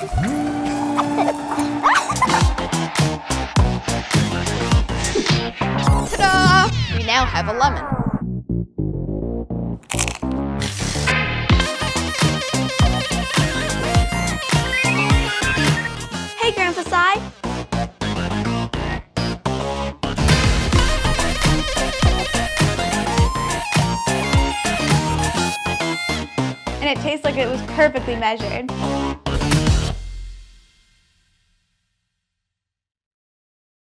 Ta-da! We now have a lemon. Hey, Grandpa Si. And it tastes like it was perfectly measured.